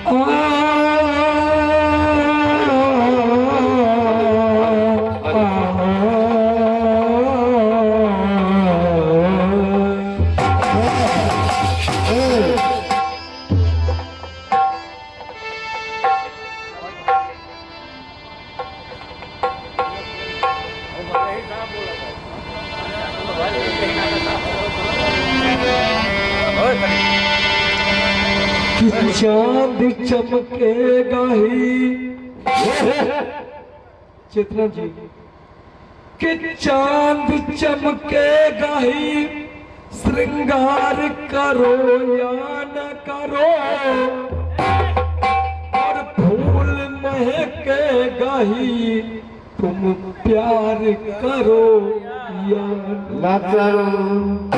चांद चमकेगा ही चित्रा जी कि चांद चमकेगा ही श्रृंगार करो या न करो और फूल महकेगा ही तुम प्यार करो या न करो।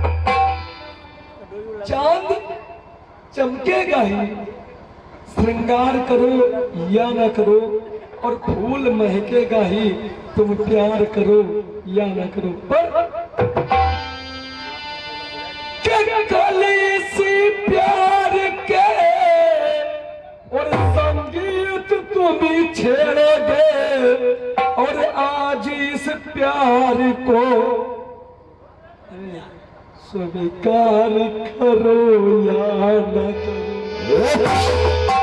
चांद चमकेगा ही श्रृंगार करो या न करो और फूल महकेगा ही तुम प्यार करो या न करो। कली सी प्यार के और संगीत तुम छेड़ोगे और आज इस प्यार को स्वीकार करो या न करो।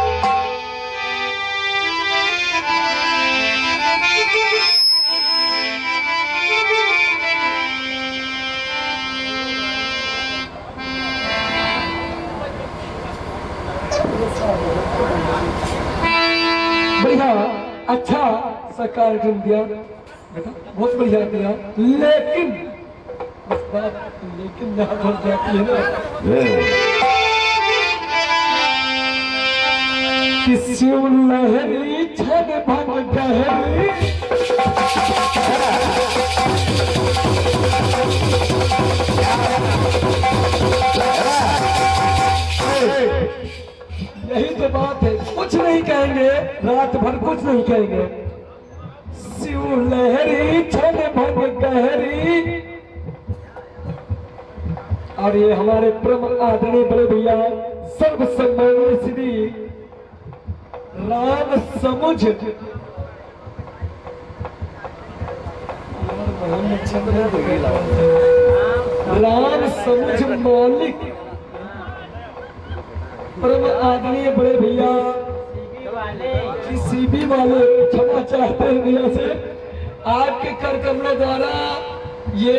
बढ़िया अच्छा सा कार्यक्रम दिया बेटा, बहुत बढ़िया दिया, लेकिन लेकिन यहाँ फंस जाती है ना किसी लहरी छन भंग गहरी यही तो बात है, कुछ नहीं कहेंगे, रात भर कुछ नहीं कहेंगे। शिव लहरी छन भंग गहरी। और ये हमारे परम आदरणीय बड़े भैया सर्व सम्मानीय श्री राम समुझ राम समुझ मालिक परम आदरणीय बड़े भैया सीबी वाले क्षमा चाहते हैं भैया से, आपके कर कमलों द्वारा ये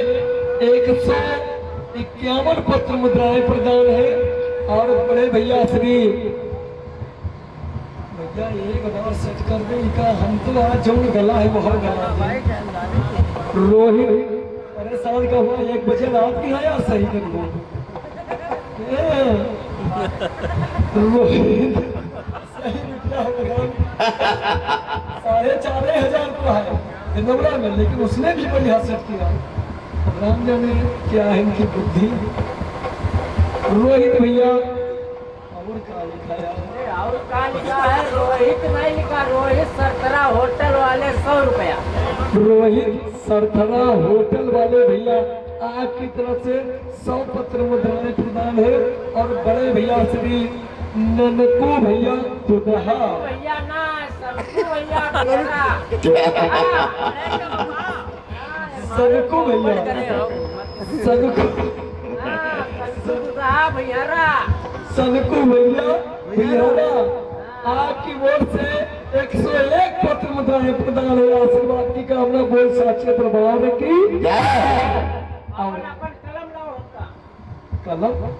151 पत्र मुद्राएं प्रदान है। और बड़े भैया श्री भैया एक बार सेट कर दे का, हम तो आज जो गला है बहुत गला रोहित परेशान का हुआ 1 बजे रात की है यार, सही कर दो रोहित सही निकला 4,500 का है नवरा में, लेकिन उसने भी बढ़िया सेट किया। राम जाने क्या है इनकी बुद्धि। रोहित भैया और क्या लिखा है? और क्या लिखा है? रोहित नहीं लिखा, रोहित सरथरा होटल वाले 100 रुपया। रोहित सरथरा होटल वाले भैया आपकी तरफ से 100 पत्र मुद्राएं प्रदान है। और बड़े भैया श्री ननकू भैया दुदहा भैया ना सबको भैया सबको भैया सबको सबको भैया भैया आपकी ओर से 101 पत्र मुद्राएं प्रदान है। आशीर्वाद की कामना बोल साक्षी प्रभाव की कलम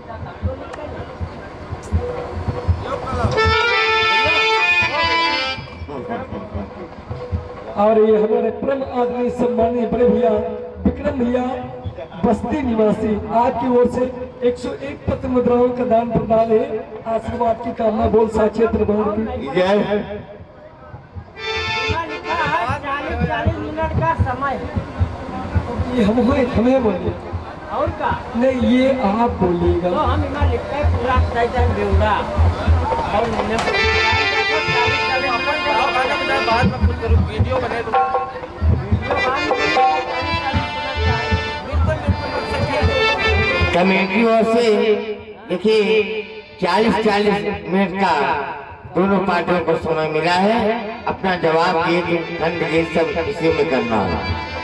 और ये हमारे परम आदमी सम्मानीय बड़े भैया विक्रम भैया बस्ती निवासी आपकी ओर से 101 पत्र मुद्राओं का दान प्रदान है। आशीर्वाद की कामना बोल साक्षी प्रभाव की लिखा है 40 मिनट का समय। ये हमें बोलिए और का नहीं, ये आप बोलिएगा तो हम यहाँ लिखते हैं पूरा टाइटल बेउड़ा और वीडियो बने तो कमेटी ओर से देखिए 40-40 मिनट का दोनों पार्टियों को समय मिला है। अपना जवाब दिए कि खंड ये सब इसी में करना है।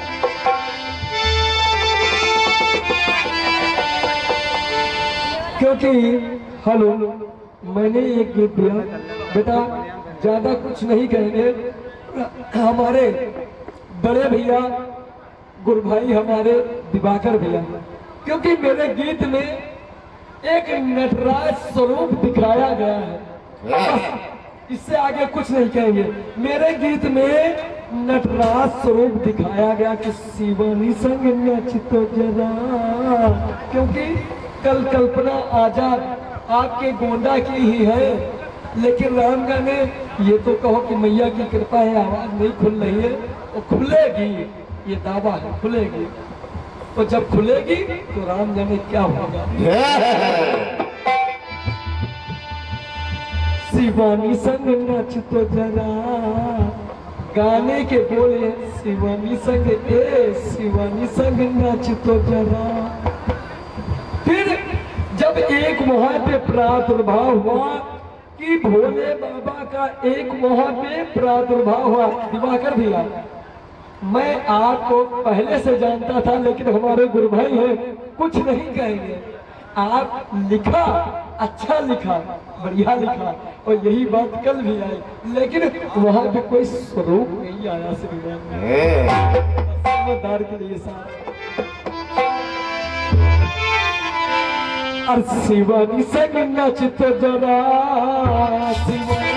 क्योंकि हेलो मैंने एक गीत दिया बेटा, ज्यादा कुछ नहीं कहेंगे। हमारे बड़े भैया गुरु भाई हमारे दिवाकर भैया, क्योंकि मेरे गीत में एक नटराज स्वरूप दिखाया गया है, इससे आगे कुछ नहीं कहेंगे। मेरे गीत में नटराज स्वरूप दिखाया गया कि शिवानी संग नच तो जरा, क्योंकि कल कल्पना आजाद आपके गोंडा की ही है, लेकिन राम गाने ये तो कहो कि मैया की कृपा है आवाज नहीं खुल रही है, वो खुलेगी, ये दावा है खुलेगी। तो जब खुलेगी तो राम जाने क्या होगा। शिवानी संग नच तो जरा, गाने के बोले शिवानी संग शिवानी संग नच तो जरा। फिर जब एक वहां पे प्रादुर्भाव हुआ कि भोले बाबा का एक वहां पे प्रादुर्भाव हुआ। दिवाकर भैया मैं आपको पहले से जानता था, लेकिन हमारे गुरु भाई हैं कुछ नहीं कहेंगे। आप लिखा, अच्छा लिखा, बढ़िया लिखा, और यही बात कल भी आई, लेकिन वहां पे कोई स्वरूप नहीं आया समझदार के लिए साथ। और शिवानी संग नच तो जरा, शिवानी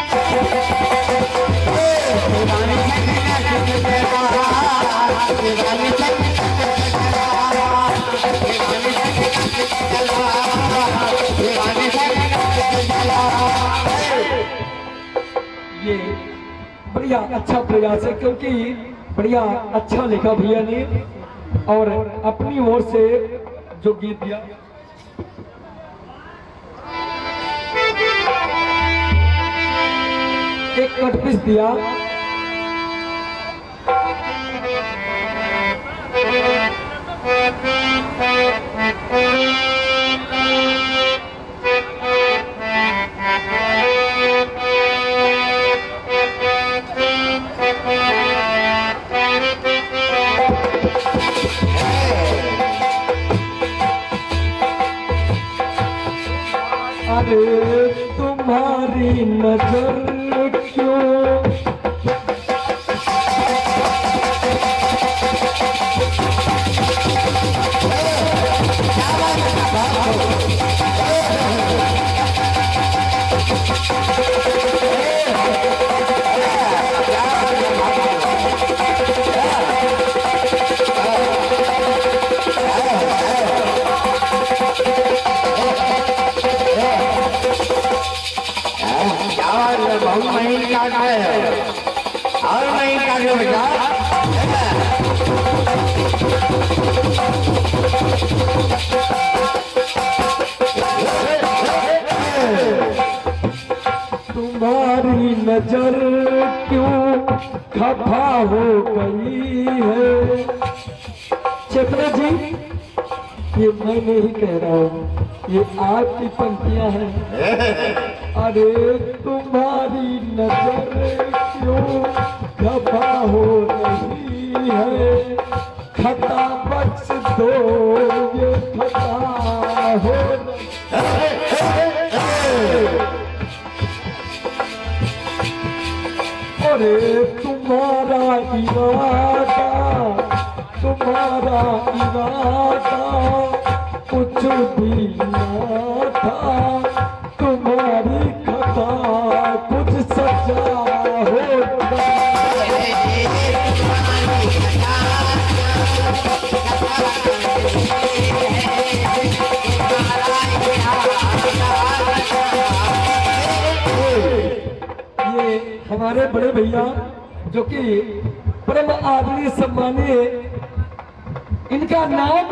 ये बढ़िया अच्छा प्रयास है, क्योंकि बढ़िया अच्छा लिखा भैया ने, और अपनी ओर से जो गीत दिया एक कटपीस दिया। अरे तुम्हारी नजर क्यों बहुत महीन काट है और महीन काट लो बेटा। तुम्हारी नजर क्यों खफा हो गई है। चेतना जी ये मैं नहीं कह रहा हूँ, ये आपकी पंक्तियां हैं। अरे तुम्हारी नजर क्यों खफा हो रही है, खता बख्श दो ये खता हो अरे तुम्हारा इरादा कुछ भी ना था, तुम्हारी खता कुछ सजा हो। ये हमारे बड़े भैया जो कि परम आदरणीय सम्मानीय, इनका नाम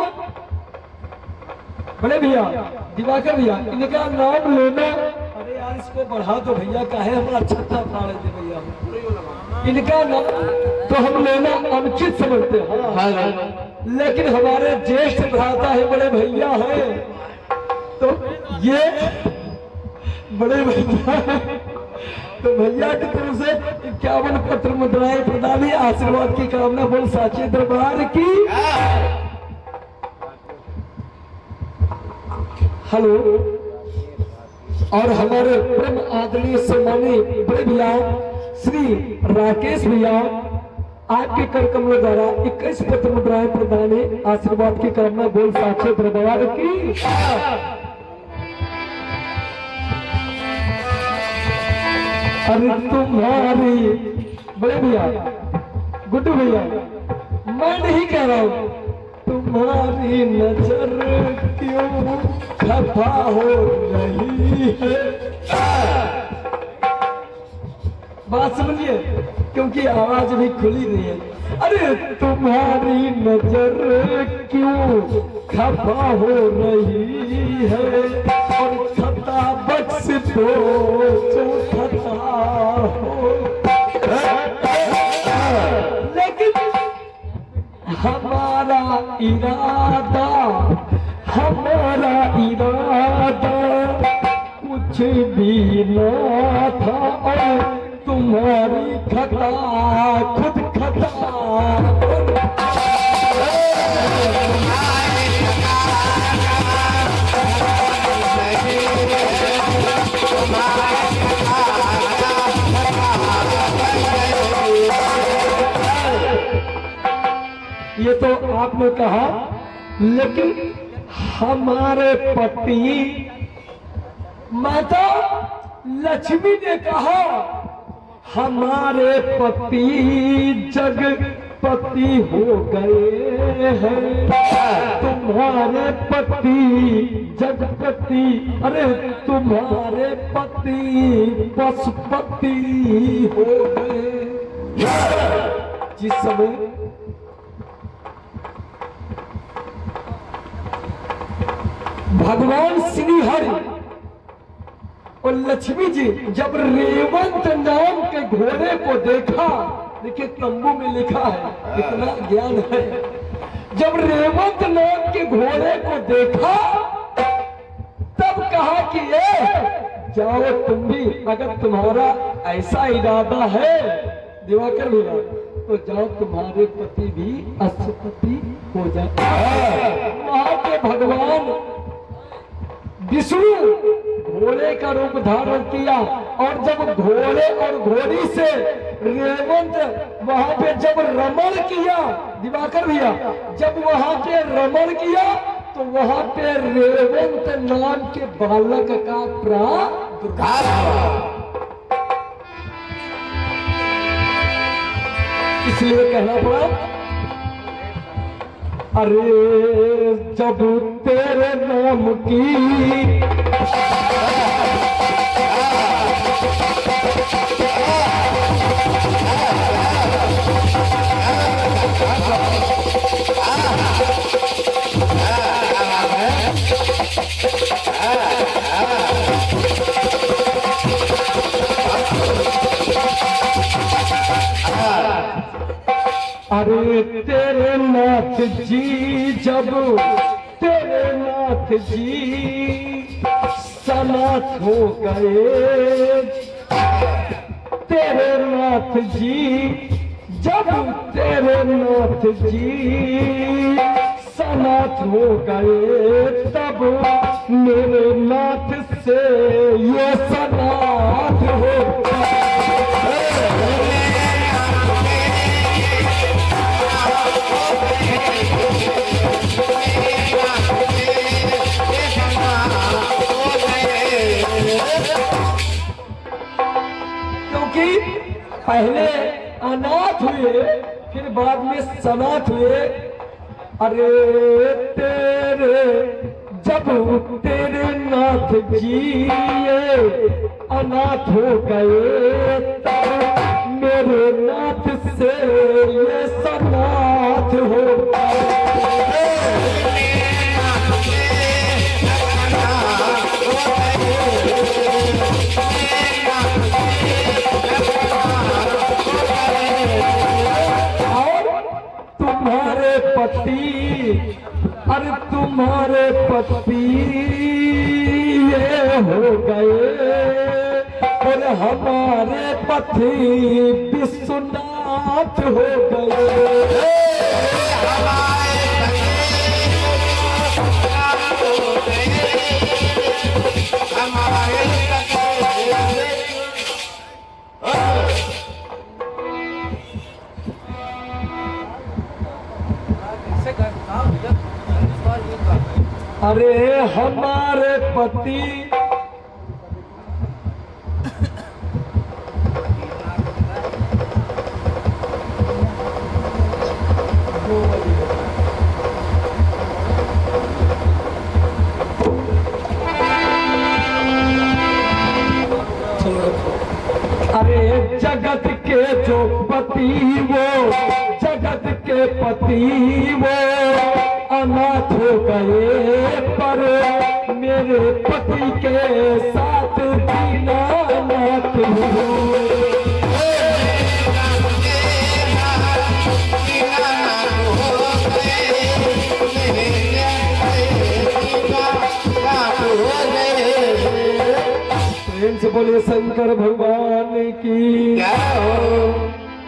बड़े भैया दिवाकर भैया, इनका नाम लेना, अरे यार इसको बढ़ा दो भैया, काहे हमारा छत्ता फाड़ दे भैया, इनका नाम तो हम लेना अनुचित समझते हैं, लेकिन हमारे ज्येष्ठ भ्राता है, बड़े भैया है, तो ये बड़े भैया तो भैया की तरफ से 51 पत्र मुद्राएं प्रदान है। आशीर्वाद की कामना बोल साचे दरबार की। हेलो। और हमारे परम आदरणीय सम्मानीय बड़े भैया श्री राकेश भैया आपके कर कमलों द्वारा 21 पत्र मुद्राएं प्रदान है। आशीर्वाद की कामना बोल साचे दरबार की। अरे तुम्हारी बड़े भैया गुड्डू भैया मैं नहीं कह रहा हूं, तुम्हारी नजर क्यों खफा हो रही है। बात समझिए क्योंकि आवाज भी खुली नहीं है। अरे तुम्हारी नजर क्यों खफा हो रही है और खता बख्श दो जो खता हो। लेकिन हमारा इरादा कुछ भी न था और तुम्हारी खता खुद खता। ये तो आपने कहा, लेकिन हमारे पति माता लक्ष्मी ने कहा हमारे पति जगपति हो गए हैं। तुम्हारे पति जगपति, अरे तुम्हारे पति पशुपति हो गए। जिस समय भगवान श्री हरि और लक्ष्मी जी जब रेवंत नाम के घोड़े को देखा, देखिए तंबू में लिखा है, इतना ज्ञान है। जब रेवंत नाम के घोड़े को देखा तब कहा कि ये जाओ तुम भी, अगर तुम्हारा ऐसा इरादा है दिवाकर भैया तो जाओ, तुम्हारे पति भी अश्वपति हो जाए। वहां के भगवान विष्णु घोड़े का रूप धारण किया और जब घोड़े और घोड़ी से रेवंत वहां पे जब रमण किया दिवाकर भैया, जब वहां पे रमण किया तो वहां पे रेवंत नाम के बालक का प्रादुर्भाव। इसलिए कहना पड़ा, अरे जब तेरे नाम की अरे तेरे नाथ जी जब तेरे नाथ जी सनाथ हो गए, तेरे नाथ जी जब तेरे नाथ जी सनाथ हो गए, तब मेरे नाथ से ये सनाथ हो गए। क्योंकि पहले अनाथ हुए फिर बाद में सनाथ हुए। अरे तेरे जब तेरे नाथ जी अनाथ हो गए, तब मेरे नाथ से ये सनाथ हो गए। तुम्हारे पति, अरे तुम्हारे पति ये हो गए गए और हमारे पति विश्वनाथ हो गए। अरे हमारे पति अरे जगत के जो पति वो जगत के पति वो अनाथ हो गए पर मेरे पति के साथ दीनानाथ हुए। प्रेम से बोले शंकर भगवान की जय हो।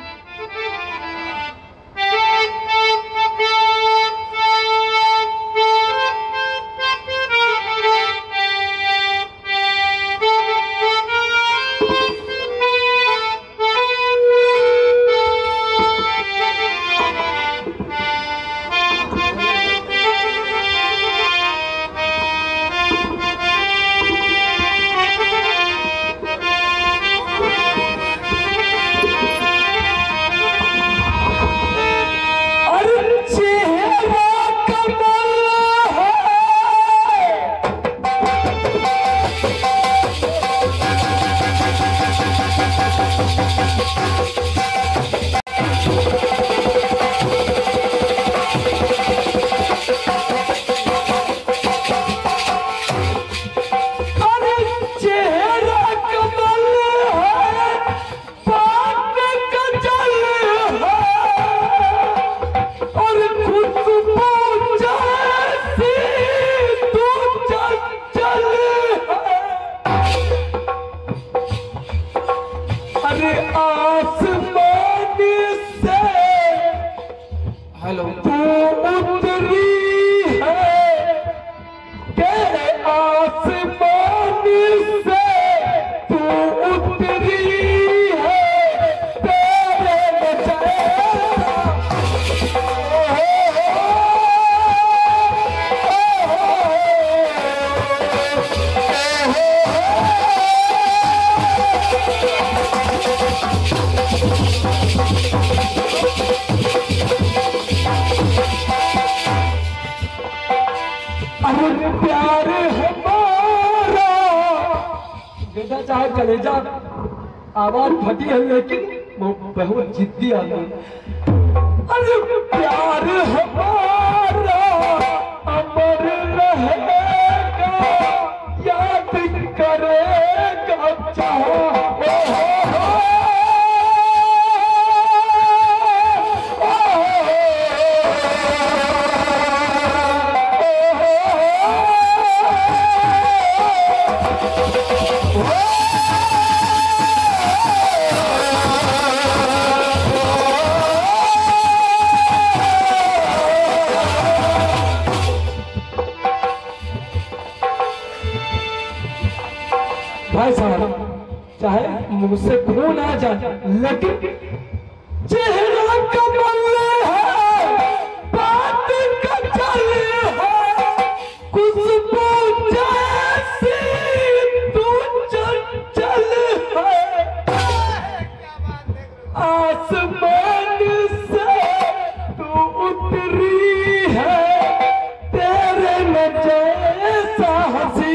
चाहे कलेजा आवाज फटी है लेकिन वो बहुत जिद्दी आदमी। अरे प्यार हमारा अमर रहेगा याद करेगा चाहे भाई साहब चाहे मुझसे खून आ जाए लेकिन चेहरा कमल है बात का चल है खुशबू जैसी तू चंचल है आसमान से तू उतरी है तेरे में जैसा हंसी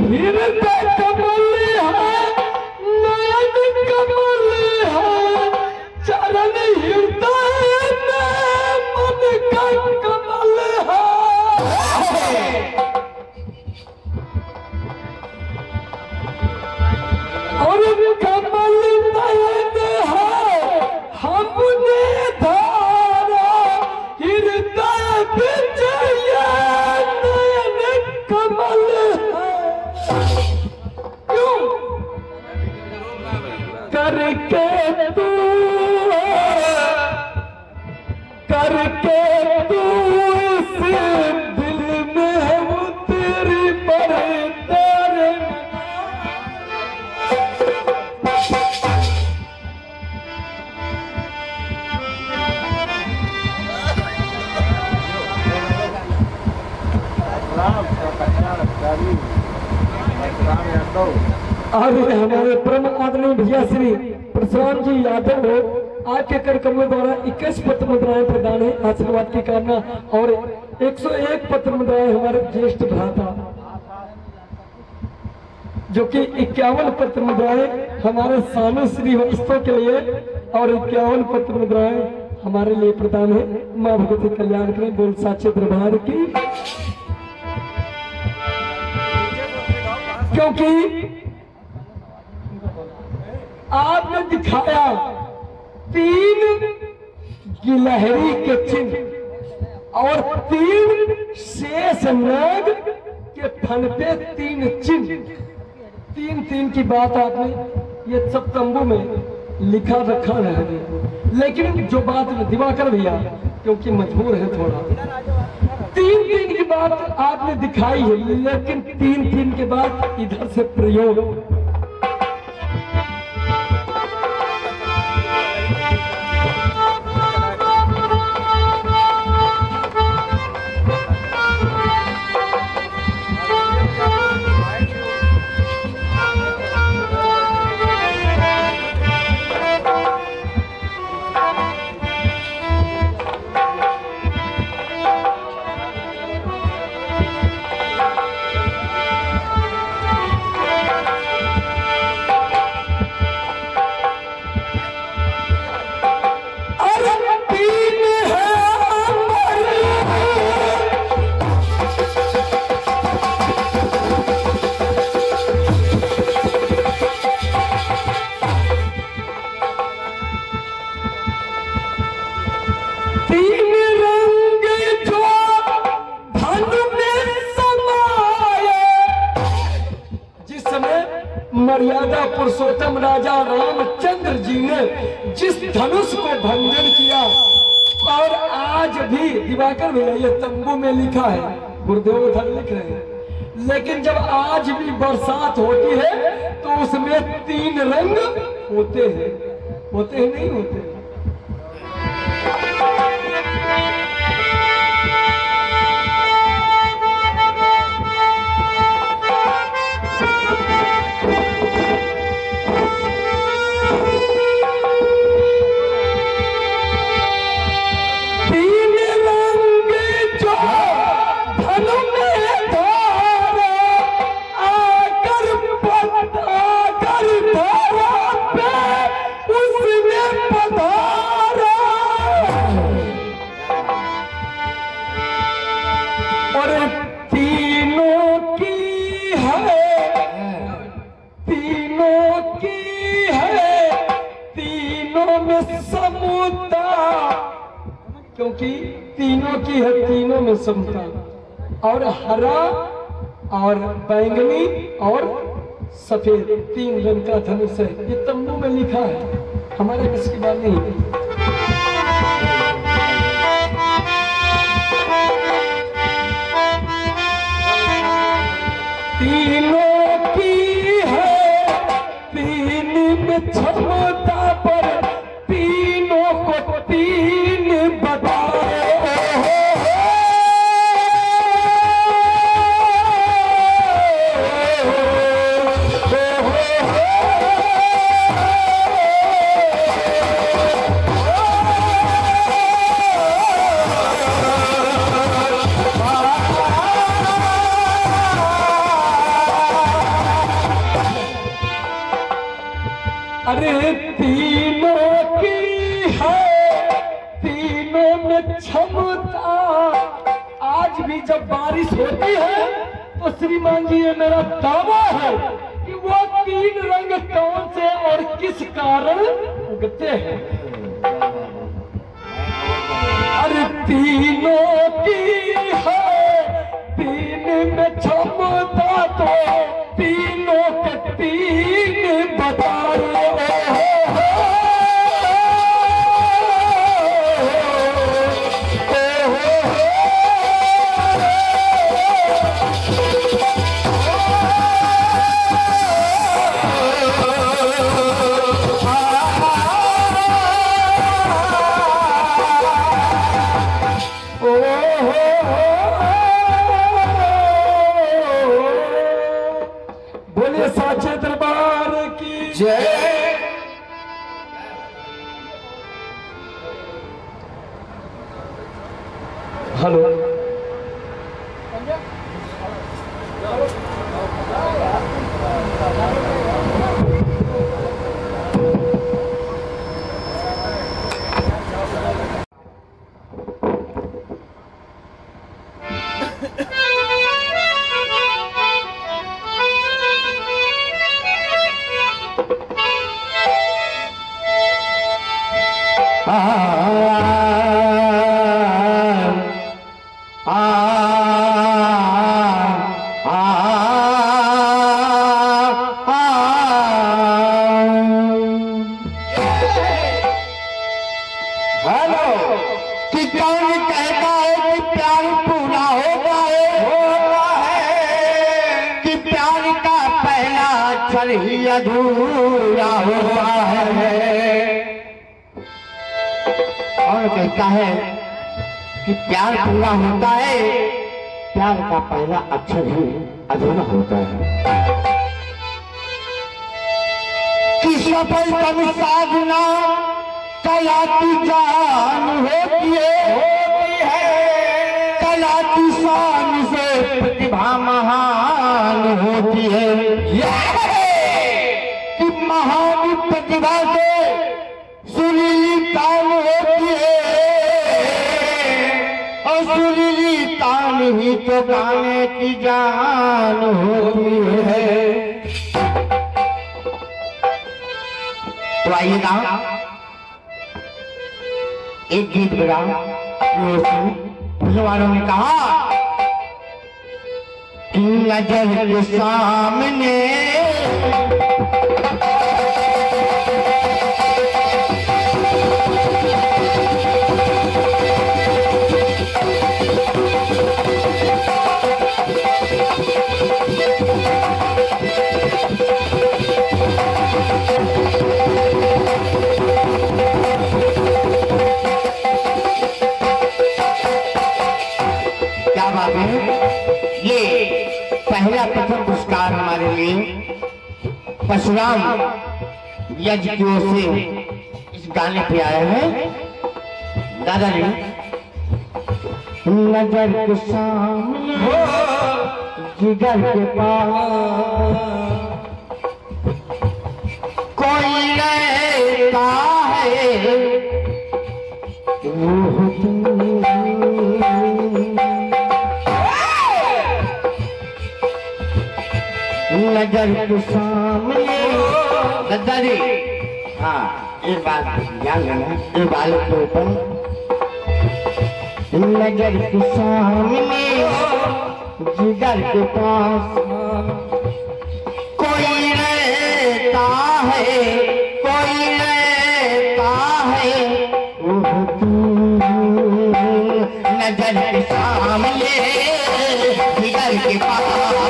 हृदय कमल है, नयन कमल है, चरण हृदय में मन का कमल है। और कमल नयन है हमने धारा, हृदय विजय नयन कमल है। क्यों करके तू इस दिल में उतरी पड़े तेरे आगे हमारे परम आदरणीय भैया श्री प्रशांत जी यादव आपके कर कमलों द्वारा 21 पत्र मुद्राएं प्रदान है आशीर्वाद की कामना, और 101 पत्र मुद्राएं हमारे ज्येष्ठ भ्राता जो कि 51 पत्र मुद्राएं हमारे सानू श्रीवास्तव के लिए और 51 पत्र मुद्राएं हमारे लिए प्रदान है। माँ भगवती कल्याण करें, बोल साचे दरबार की। क्योंकि आपने दिखाया 3 गिलहरी के चिन्ह और 3 शेष नाग के फन पे 3 चिन्ह, 3 की बात आपने ये सब तंबू में लिखा रखा है। लेकिन जो बात दिवाकर भैया क्योंकि मजबूर है थोड़ा, 3 की बात आपने दिखाई है, लेकिन 3 के बाद इधर से प्रयोग मर्यादा पुरुषोत्तम राजा रामचंद्र जी ने जिस धनुष को भंजन किया, और आज भी दिवाकर भैया ये तंबू में लिखा है, गुरुदेव उधर लिख रहे हैं, लेकिन जब आज भी बरसात होती है तो उसमें 3 रंग होते हैं नहीं होते? क्योंकि तीनों की है, तीनों में समता, और हरा और बैंगनी और सफेद 3 रंग का धनुष है। ये तंबू में लिखा है, हमारे किसी की बात नहीं। तीनों की है, 3 में क्षमता पर, तीनों को 3 बताए। अरे तीनों की है, तीनों में क्षमता। आज भी जब बारिश होती है तो श्रीमान जी ये मेरा दावा है कि वो तीन रंग कौन से और किस कारण उगते हैं। अरे तीनों की है, तीन में क्षमता, तो तीनों के तीन बताए। बोले साचे दरबार की जय। हेलो, ही अधूरा होता है। और कहता है कि प्यार पूरा होता है, प्यार का पहला अक्षर ही अधूरा होता है। कि सफल कम साधना कला की जान होती है, कला की शान से प्रतिभा महान होती है। कि महान प्रतिभा से सुरीली तान होती है, और सुरीली तान ही तो गाने की जान होती है। तो आइएगा एक गीत बजा। वालों ने कहा कि नजर के सामने ये पहला प्रथम पुरस्कार हमारे लिए परशुराम यज्ञ की ओर से इस गाने पे आया है। दादाजी नजर के सामने जिगर के पास कोई रहता है, नजर के सामने। दादाजी हाँ एक बात ध्यान देना, एक बात के ऊपर नजर के सामने जिगर के पास कोई रहता है, कोई रहता है, नजर के सामने जिगर के पास।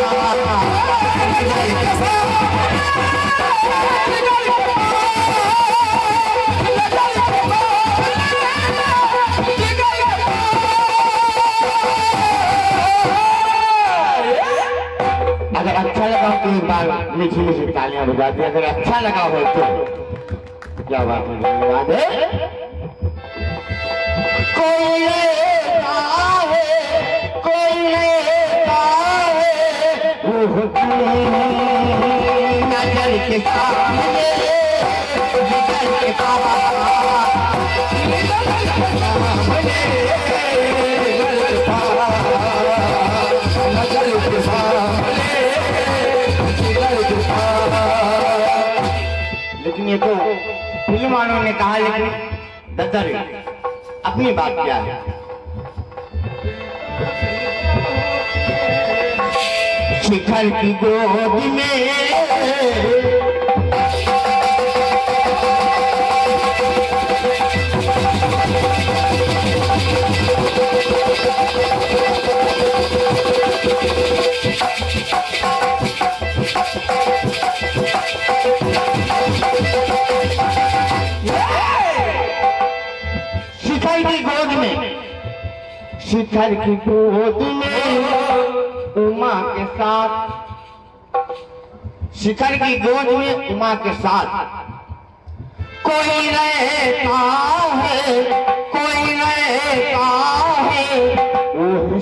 अगर अच्छा लगा तो एक बार मीठी मीठी तालियां बजा दी। अगर अच्छा लगा हो तो क्या बात है, धन्यवाद है। कोई रहता है, कोई रहता है, नजर के सामने लेकिन ये तो फिल्म वालों ने कहा, लेकिन दत्तर अपनी बात क्या है? शिखर की गोद में शिखर की गोद में उमा के साथ, शिखर की गोद में उमा के साथ कोई रहता है, कोई रहता है, वो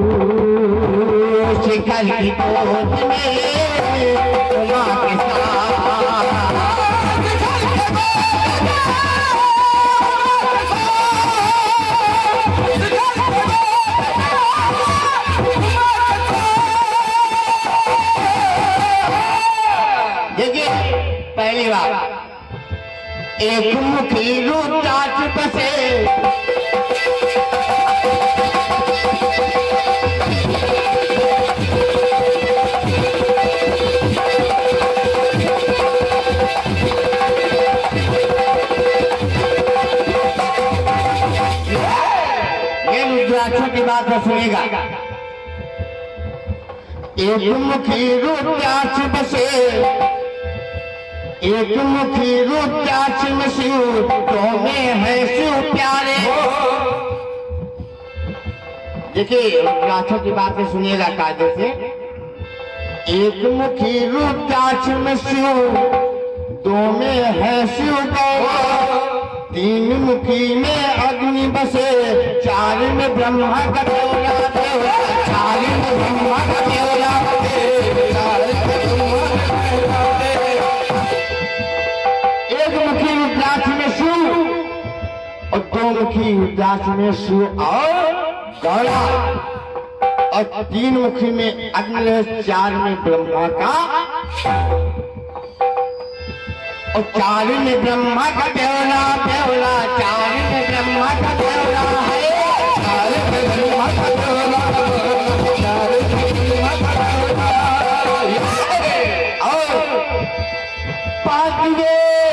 शिखर की गोद में उमा के साथ। पहली बात, एक मुखी रुद्राक्ष बसे, ये रुद्राक्ष की बात सुनेगा। एक मुखी रुद्राक्ष बसे, एक मुखी रुद्राक्ष में शिव, तो में है शिव प्यारे। देखिए रुद्राक्ष की बातें सुनिएगा कायदे से। एक मुखी रुद्राक्ष में शिव, दो में है शिव गौर, तीन मुखी में अग्नि बसे, चार में ब्रह्मा का देवरा, चार में ब्रह्मा का देवरा, चार में ब्रह्मा का देवरा। एक मुखी रुद्राक्ष में शिव और दो मुखी रुद्राक्ष में शिव और गौरा, और तीन मुखी में अग्नि, चार में ब्रह्मा का, और चार में ब्रह्मा का देवरा, देवरा, चार में ब्रह्मा का देवरा है, चार में ब्रह्मा का देवरा, चार में ब्रह्मा का देवरा। और पांचवे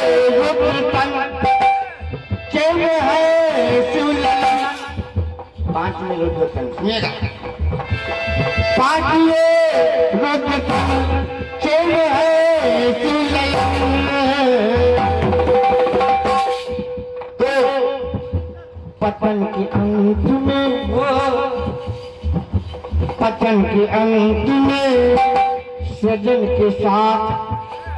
है शिवललन, पांचवें रुद्रतन सुनिएगा। पांचवे रुद्रतन चेन है शिवललन। तो पतन के अंत में, पतन के अंत में सजन के साथ,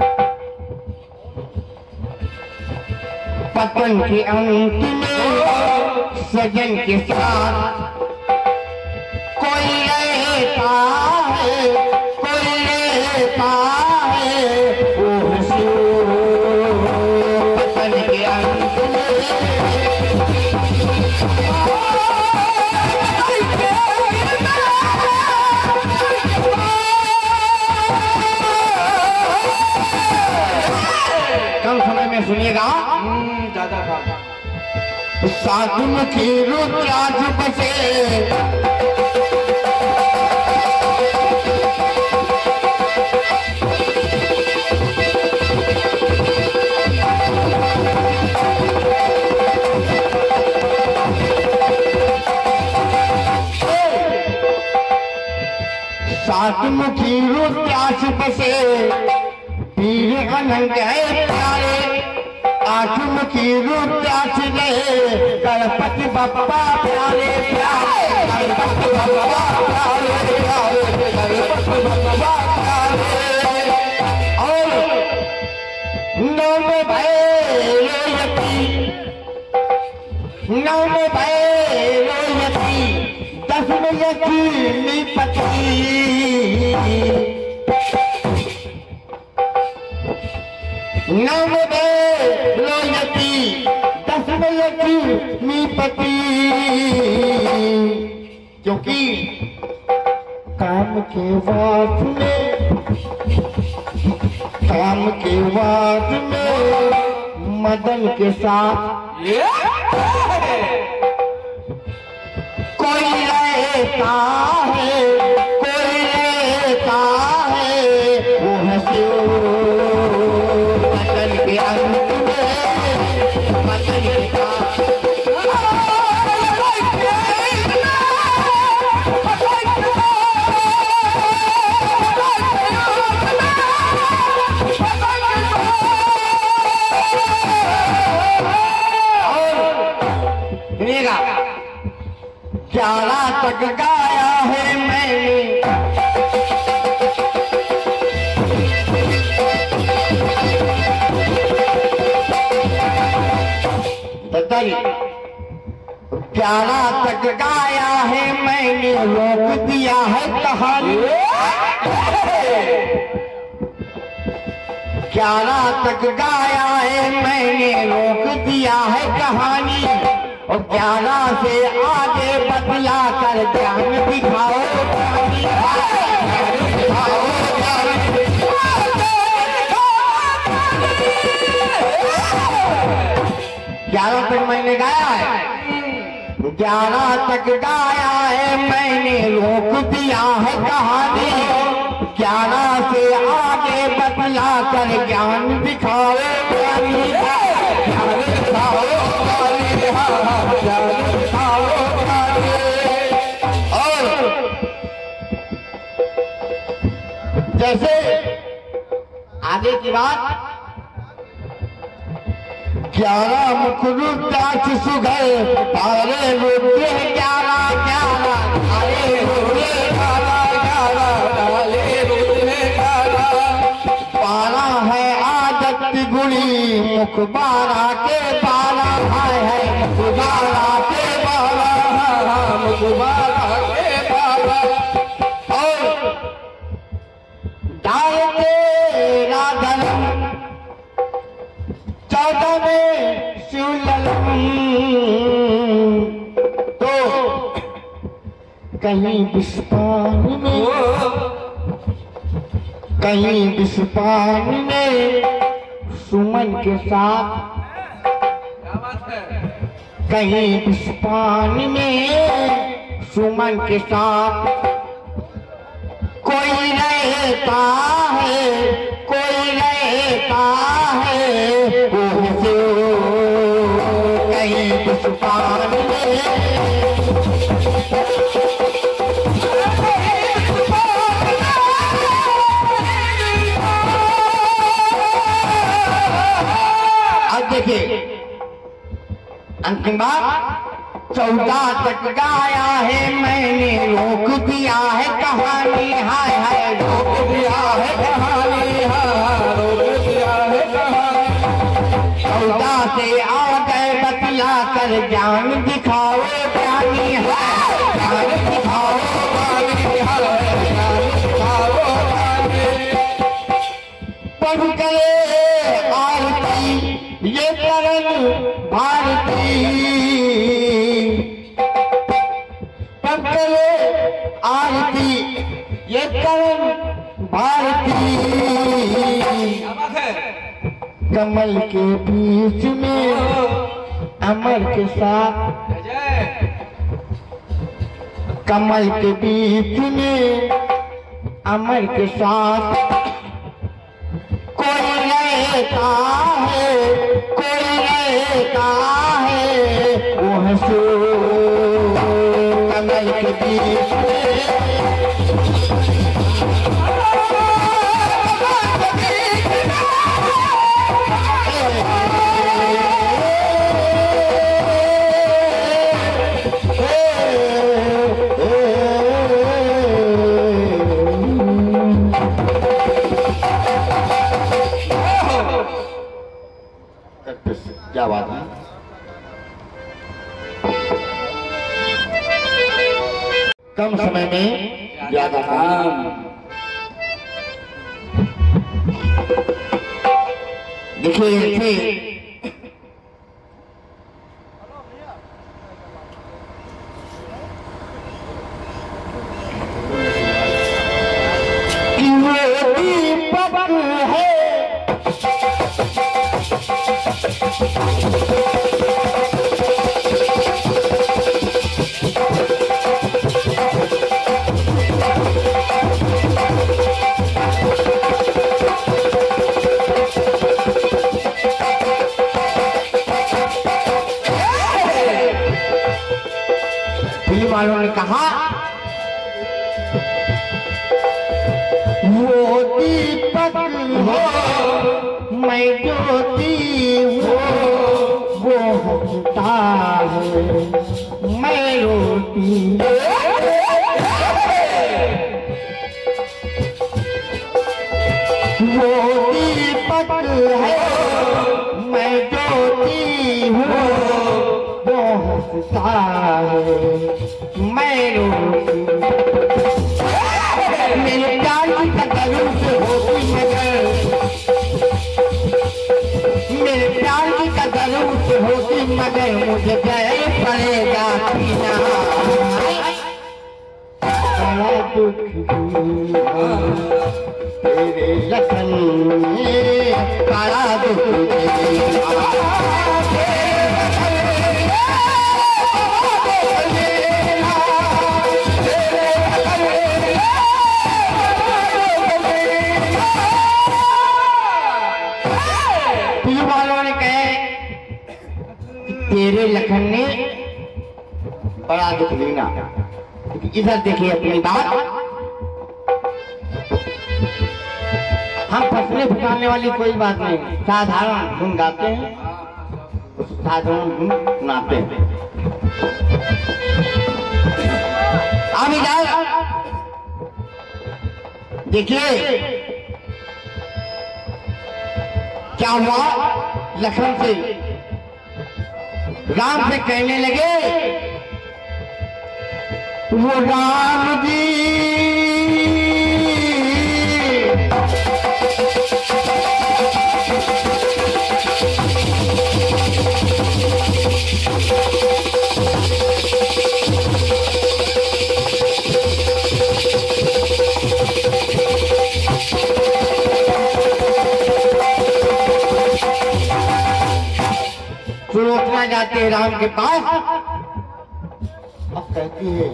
पतन के अंत में सजन के साथ कोई रहता है, कोई रहता है, वो शिव पतन के अंत में। कम समय में सुनिएगा, ज्यादा था। साधु मुखी रुद्राक्ष बसे, साधु मुखी रुद्राक्ष बसे, पीर अनंत है प्यारे, आठ मुखी रुद्राक्ष रहे, गणपति बप्पा प्यारे प्यारे, गणपति बप्पा प्यारे प्यारे, गणपति बप्पा प्यारे। और नौ में भैरवती, नौ में भैरवती, 10 में यकीनी पति, नव लक्ष्मीपति, क्योंकि काम के वाद में मदन के साथ कोई रहता है, वो है शिव मदन के अंत में, मदन के साथ। ग्यारह तक गाया है मैंने, बताइए 11 तक गाया है मैंने, रोक दिया है कहानी। 11 तक गाया है मैंने, रोक दिया है कहानी। और 11 से आगे बदला कर ज्ञान दिखाओ, 11 तक मैंने गाया है, 11 तक गाया है मैंने, रोक दिया है कहानी। 11 से आगे बदला कर ज्ञान दिखाओ, और जैसे आगे की बात, 11 मुख रुद्राक्ष सुघर, तारे रुद्र 11, तारे रुद्र 11, 12 है आदित्य गुणी, मुख 12 के 12 है, मुख 12 के 12, मुख 12 के 12। और डालते राधन 14 में शिवललम, तो कहीं विषपान में, कहीं विषपान में सुमन के साथ, कहीं विषपान में सुमन के साथ कोई रहता है, वो जो कहीं विषपान में। देखिए अंतिम बात, 14 तक गाया है मैंने, रोक दिया है कहानी, हाय हाय रोक दिया है कहानी, रोक दिया है कहानी। 14 से आ गए बतला कर ज्ञान दिखाओ ज्ञानी, ज्ञान दिखाओ पढ़ गए आरती ये करण भारती, पकड़े आरती ये करण भारती। कमल के बीच में अमर के साथ, कमल के बीच में अमर के साथ कोई रहता है, वो है सो कमल के बीच में। क्या बात है, कम समय में ज्यादा काम। देखिए वालों ने कहा वो दीपक हो मैं ज्योति हूँ वो हंसता है मैं रोती। वो दीपक है मैं ज्योति हूँ वो हंसता है मैं रोती। मेरे प्यार की कदर से होती मगर मेरे प्यार की कदर से होती मगर मुझे गए पड़ेगा पीना। बड़ा दुख दिया तेरे लखन में बड़ा दुख दिया। तेरे लखन ने बड़ा दुख देना। इधर देखिए अपनी बात, हम फसले फुकाने वाली कोई बात नहीं, साधारण धुन गाते हैं, साधारण धुन सुनाते हैं। अब इधर देखिए क्या हुआ। लखन से राम से कहने लगे वो राम जी सुलोचना जाते हैं राम के पास। अब कहती है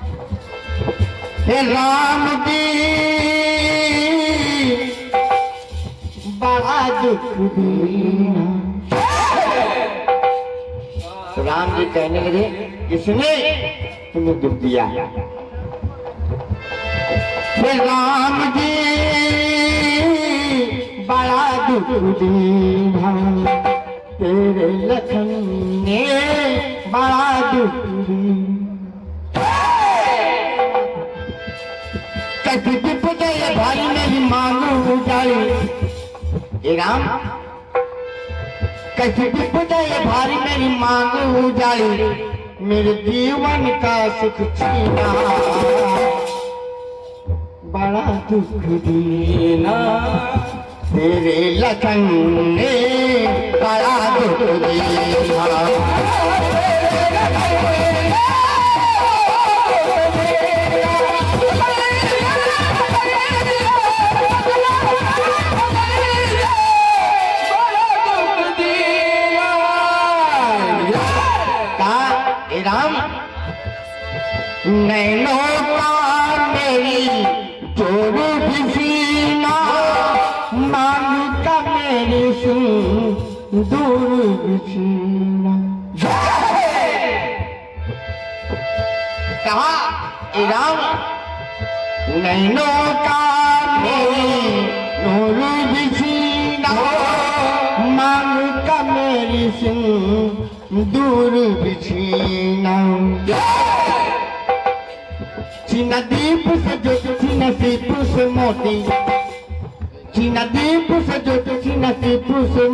हे राम जी बड़ा दुख दीना। तो राम जी कहने लगे किसने तुम्हें दुख दिया। हे राम जी बड़ा दुख दीना तेरे लखन ने बड़ा दुख दिया। कैसे विपद ये भारी मेरी मांगू उजाड़ी। ये राम कैसे विपद ये भारी मेरी मांगू उजाड़ी मेरे जीवन का सुख छीना बड़ा दुख देना तेरे लखन ने बड़ा दुख दिया। राम नैनों का मेरी जोरू बिसीना मांग का मेरी दूर बिसीना। कहा राम नैनों का मेरी दूर बिसीना मांग का मेरी दूर बिछीना। चीना दीप से जो चीना सीपू से मोती चीना दीप से जो चीना सीपू से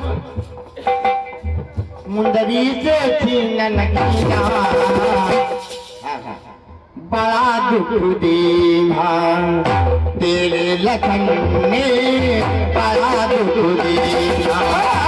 मुंदरी से चीना नकीना बड़ा दुख दीना तेरे लखन ने बड़ा दुख दीना।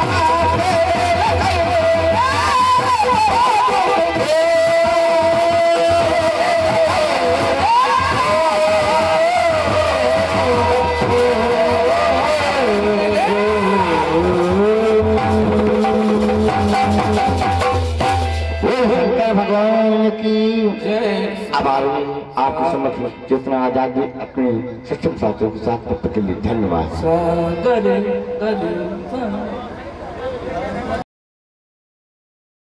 भगवान की अब आपके समक्ष जितना आजादी अपने सक्षम साथियों के साथ तब तक के लिए धन्यवाद।